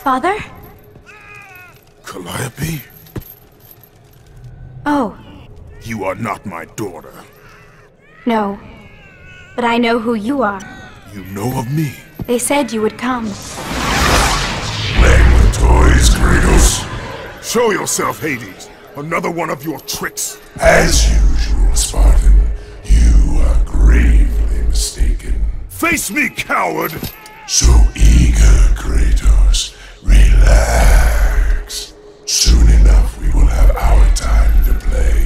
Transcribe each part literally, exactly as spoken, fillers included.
Father? Calliope? Oh, You are not my daughter. no. But I know who you are. You know of me. They said you would come. Playing with toys, Kratos? Show yourself, Hades. Another one of your tricks. As usual, Spartan, you are gravely mistaken. Face me, coward! So eager, Kratos. Relax. Soon enough, we will have our time to play.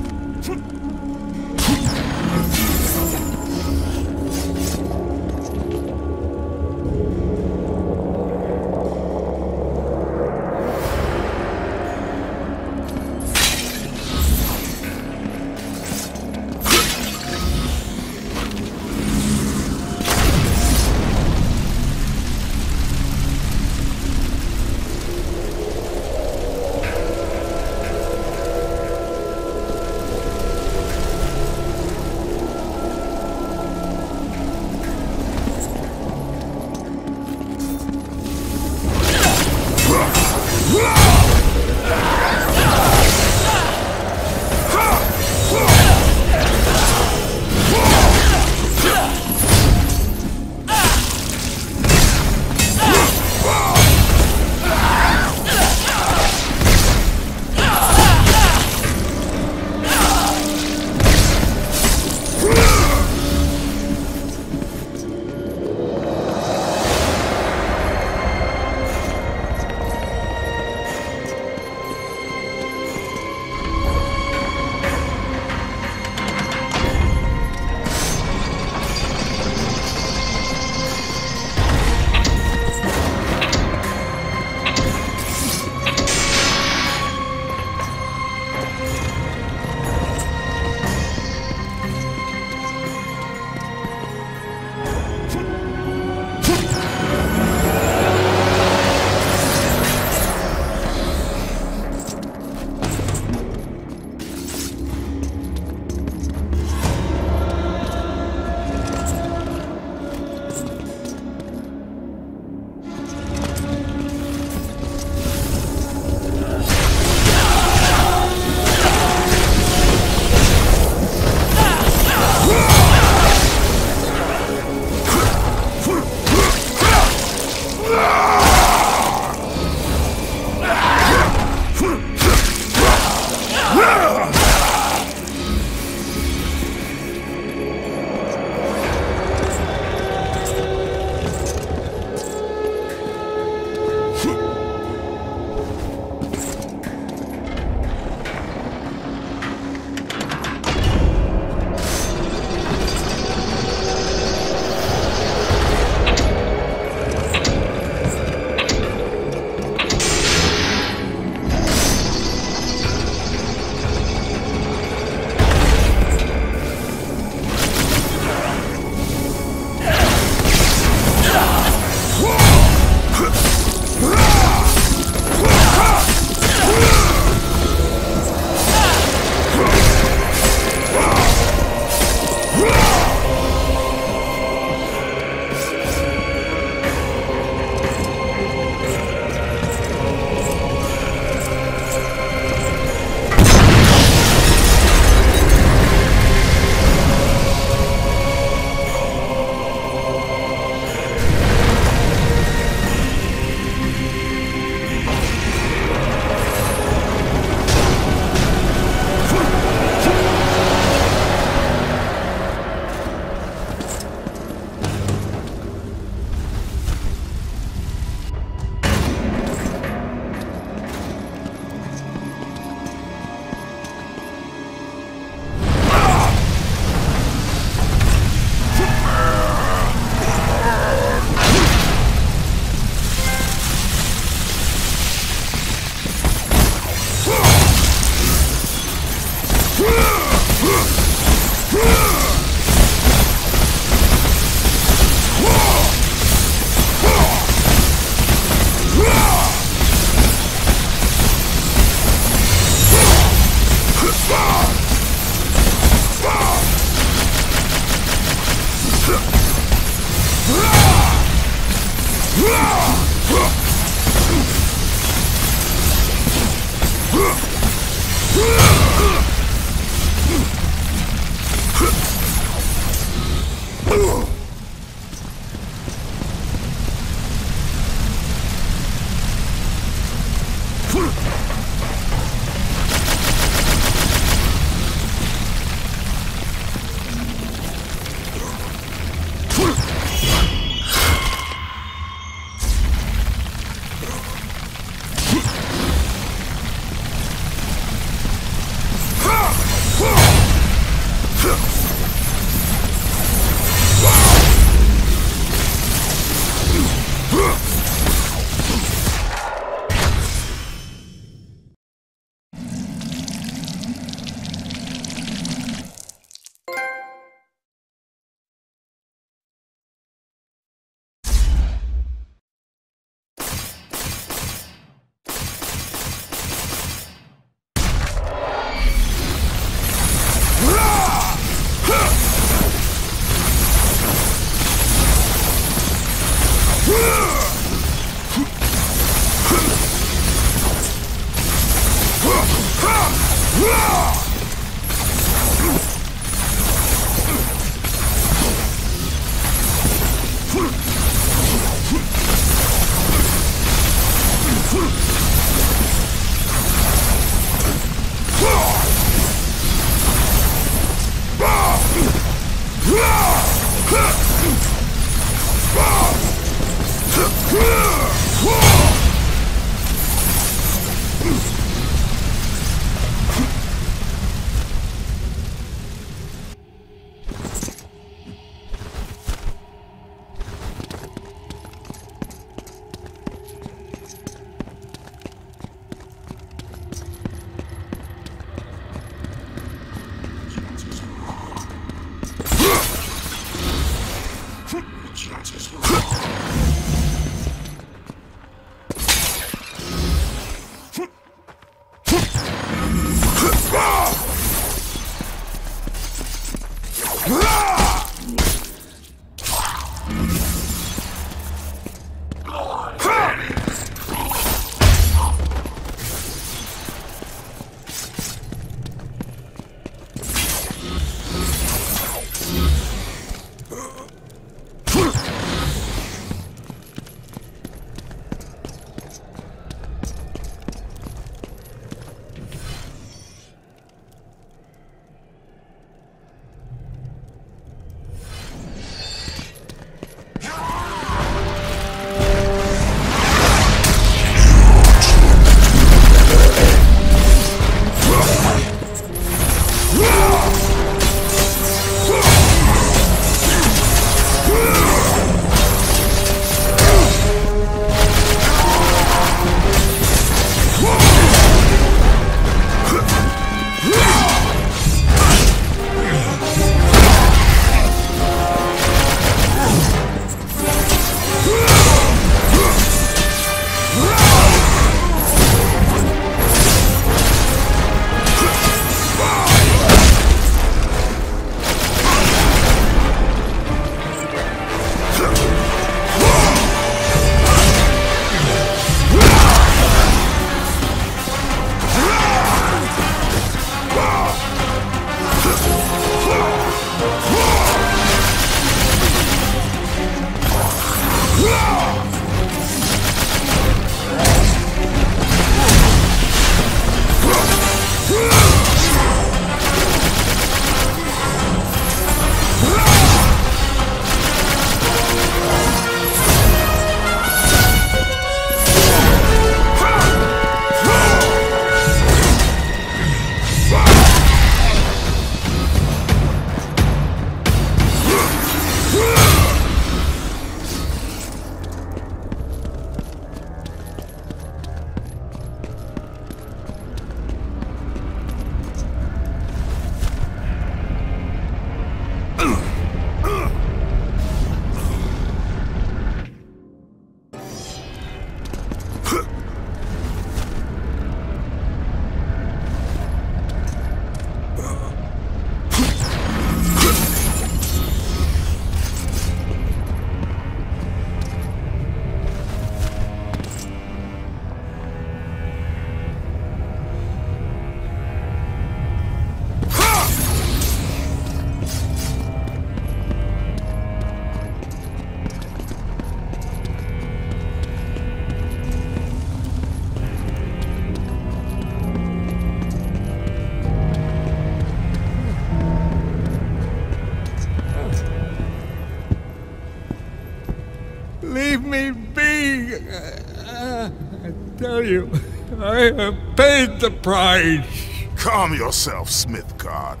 Leave me be! Uh, I tell you, I have paid the price. Calm yourself, Smithcard.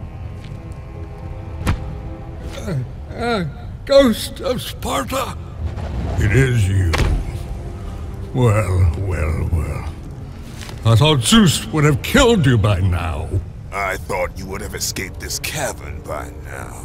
Uh, uh, Ghost of Sparta? It is you. Well, well, well. I thought Zeus would have killed you by now. I thought you would have escaped this cavern by now.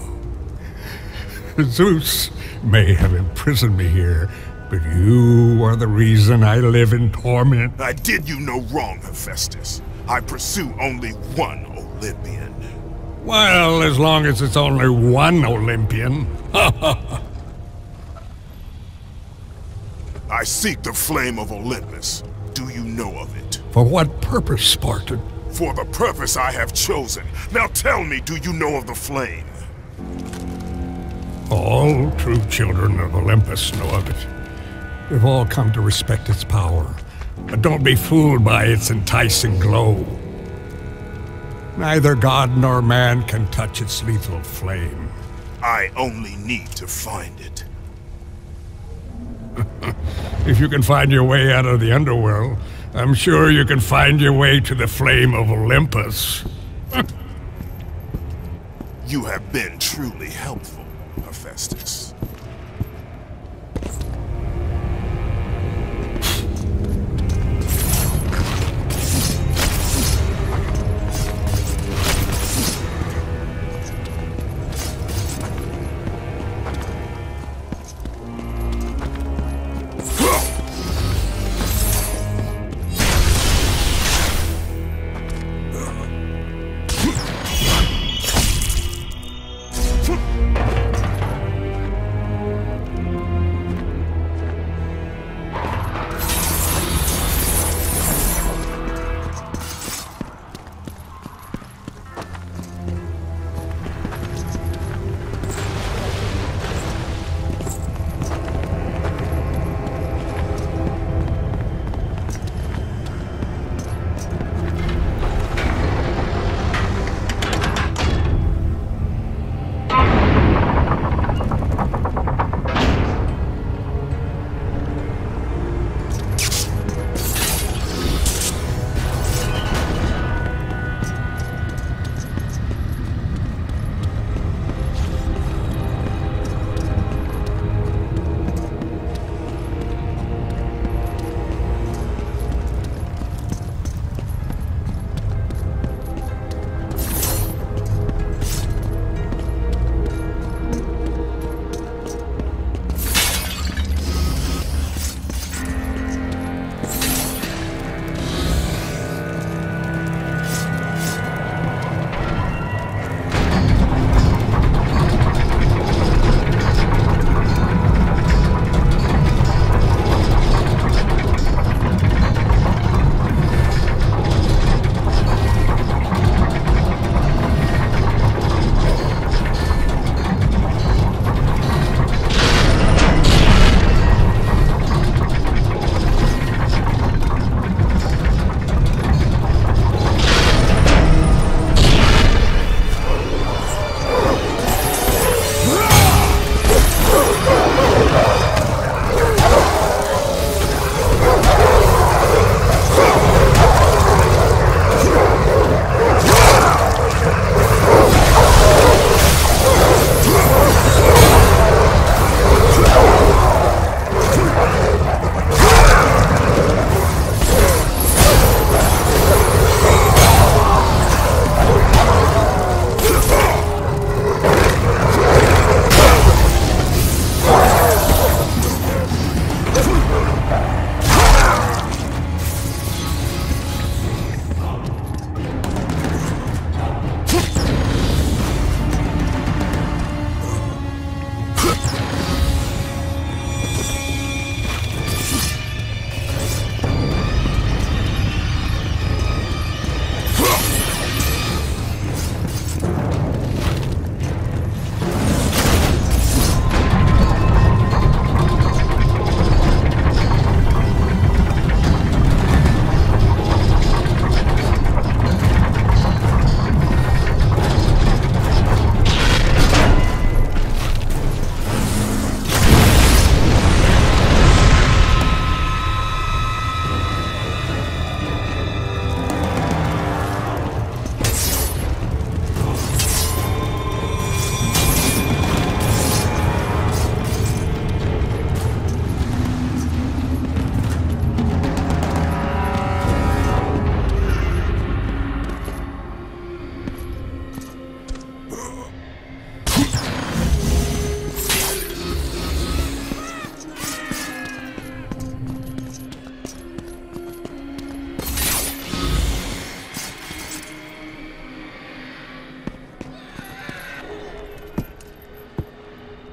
Zeus may have imprisoned me here, but you are the reason I live in torment. I did you no wrong, Hephaestus. I pursue only one Olympian. Well, as long as it's only one Olympian. I seek the flame of Olympus. Do you know of it? For what purpose, Spartan? For the purpose I have chosen. Now tell me, do you know of the flame? All true children of Olympus know of it. They've all come to respect its power. But don't be fooled by its enticing glow. Neither god nor man can touch its lethal flame. I only need to find it. If you can find your way out of the underworld, I'm sure you can find your way to the flame of Olympus. You have been truly helpful, Hephaestus.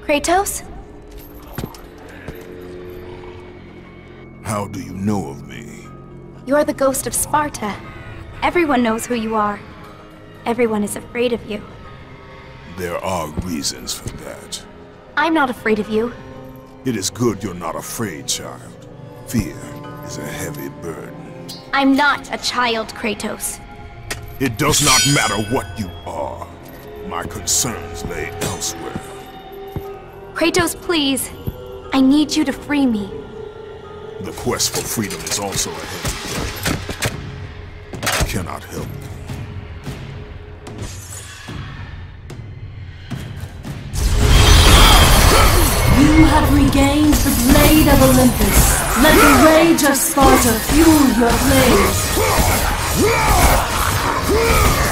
Kratos? How do you know of me? You're the ghost of Sparta. Everyone knows who you are. Everyone is afraid of you. There are reasons for that. I'm not afraid of you. It is good you're not afraid, child. Fear is a heavy burden. I'm not a child, Kratos. It does not matter what you are. My concerns lay elsewhere. Kratos, please. I need you to free me. The quest for freedom is also a heavy burden. I cannot help you. You have regained the Blade of Olympus. Let the rage of Sparta fuel your blade.